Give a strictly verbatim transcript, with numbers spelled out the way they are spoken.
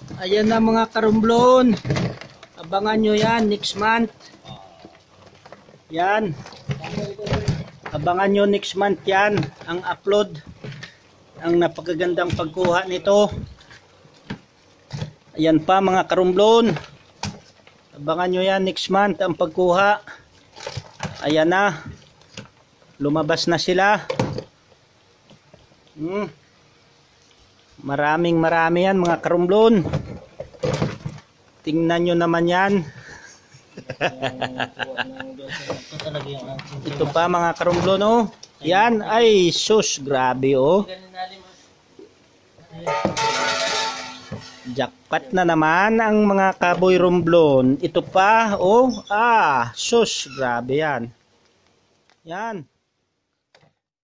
Ayan na mga karumblon. Abangan nyo yan next month. Yan. Abangan nyo next month yan. Ang upload. Ang napakagandang pagkuha nito. Ayan pa mga karumblon. Abangan nyo yan next month ang pagkuha. Ayan na. Lumabas na sila. Hmm. Maraming marami yan mga karumblon. Tingnan nyo naman yan. Ito pa mga karumblon oh. Yan ay sus grabe oh. Jackpot na naman ang mga kaboy rumblon. Ito pa oh. Ah sus grabe yan. Yan.